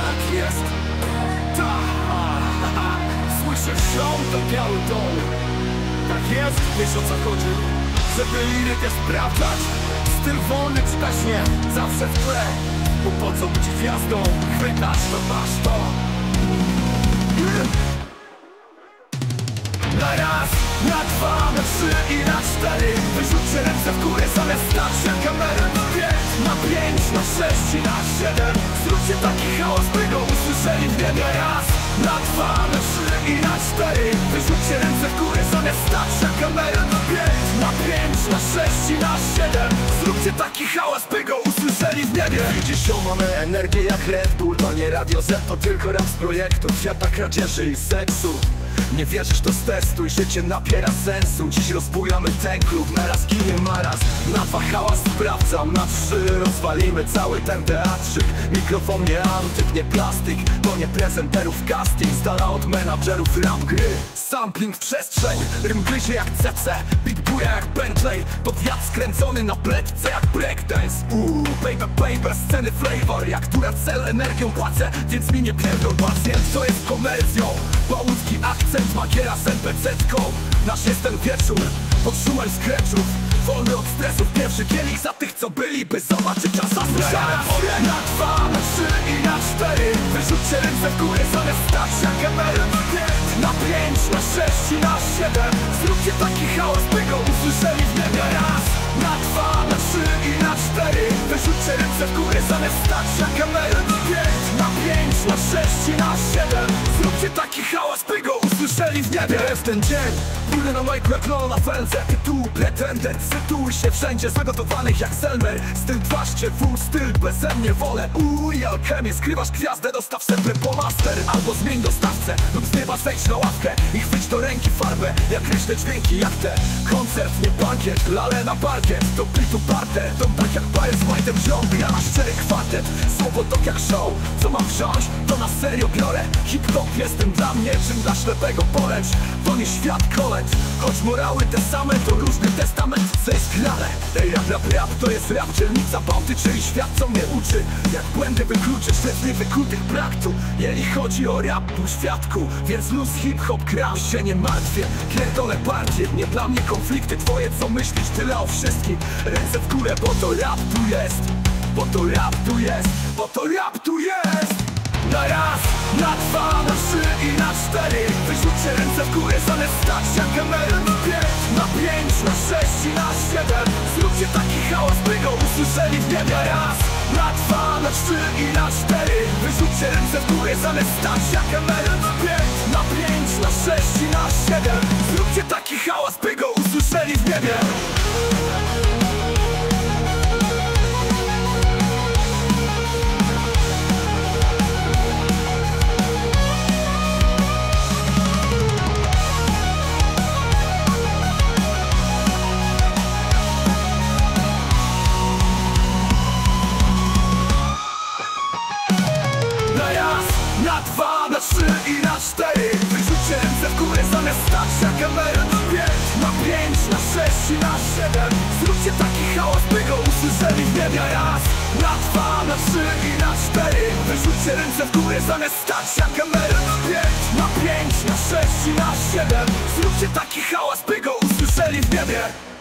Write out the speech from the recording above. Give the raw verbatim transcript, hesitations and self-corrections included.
Tak jest. Tak. Słyszysz szum, to biały dom. Tak jest, wiesz o co chodzi. Żeby lirykę sprawdzać, styl wolny czy też nie, zawsze w tle. Bo po co być gwiazdą, chwytasz to masz to. Na raz, na dwa, na trzy i na cztery. Wyrzućcie ręce w górę zamiast stać się kamerę. Na pięć, na pięć, na sześć i na siedem. Zróbcie taki chaos, by go usłyszeli w niebie. Raz, na dwa, na trzy i na cztery. Wyrzućcie ręce w górę zamiast stać się kamerę. Na pięć, na pięć, na sześć i na siedem. Zróbcie taki hałas, by go usłyszeli w niebie. Widzisz, mamy energię jak Red Bull. To nie Radio Z, to tylko rap z projektów świata kradzieży i seksu. Nie wierzysz, to stestuj, życie nabiera sensu. Dziś rozbujamy ten klub, naraz ginie maraz. Na dwa hałas sprawdzam, na trzy rozwalimy cały ten teatrzyk. Mikrofon nie antyk, nie plastik, to nie prezenterów casting. Z dala od menadżerów rap gry. Sampling w przestrzeń, rym gryzie jak C C, beat buja jak Bentley. To wiatr skręcony na pletce jak breakdance. Uuu, baby, baby, sceny flavor. Jak Duracell energią płacę, więc mi nie pierdol pacjent. To jest komercją, bałucki akcent, magiera z en pe ce-tką. Nasz jest ten wieczór, podszumem skreczów. Wolny od stresów, pierwszy kielich za tych, co byli, by zobaczyć czas zasłyszałem. Na dwa, na trzy i na cztery. Wyrzućcie ręce w górę zamiast stać jak emery. Na pięć, na sześć i na siedem. Zróbcie taki chaos, by go usłyszeli w niebie. Raz, na dwa, na trzy i na cztery. Wyrzućcie ręce w górę zamiast stać jak emery. Na pięć, na sześć i na siedem. Zróbcie taki hałas, by go usłyszeli w niebie. Jest ten dzień, płynę na majku jak Lola na felce. Tytuł pretender, sytuuj się wszędzie zagotowanych jak Selmer. Styl dwaszcie, full styl, beze mnie wolę. Uj, alchemię, skrywasz gwiazdę, dostaw semplę po master. Albo zmień dostawcę, lub z nieba zejdź na ławkę i chwyć do ręki farbę, jak ryśne dźwięki, jak te. Koncert, nie bankiet, lale na parkiet. To plitu parter, to tak jak bajer z majtem ziąb. Ja na szczery kwartet, słowo to jak show. Co mam wziąć, to na serio biorę. Hip-hop jest tym dla mnie, czym dla ślepego poręcz. To nie świat kolęd, choć morały te same, to różny testament, co jest grane. Ej, rap, rap, rap, to jest rap, dzielnica bałty, czyli świat, co mnie uczy. Jak błędy wykluczyć, wtedy wykutych brak tu. Jeżeli chodzi o rap, tu świadku, więc luz hip-hop gram, się nie martwię. Pierdolę partie, nie dla mnie konflikty twoje, co myślisz, tyle o wszystkim. Ręce w górę, bo to rap tu jest. Bo to rap tu jest, bo to rap tu jest. Na raz, na dwa, na trzy i na cztery. Wyrzućcie ręce w górę zamiast stać jak emery. Na pięć, na pięć, na sześć i na siedem. Zróbcie taki hałas, by go usłyszeli w niebie. Raz, na dwa, na trzy i na cztery. Wyrzućcie ręce w górę zamiast stać jak emery. Na pięć, na pięć, na sześć i na siedem. Zróbcie taki hałas, by go usłyszeli w niebie. Na dwa, na trzy i na cztery. Wyrzućcie ręce w górę zamiast stać jak emery. Na pięć, na pięć, na sześć i na siedem. Zróbcie taki hałas, by go usłyszeli w niebie. Raz, na dwa, na trzy i na cztery. Wyrzućcie ręce w górę zamiast stać jak emery. Na pięć, na pięć, na sześć i na siedem. Zróbcie taki hałas, by go usłyszeli w niebie.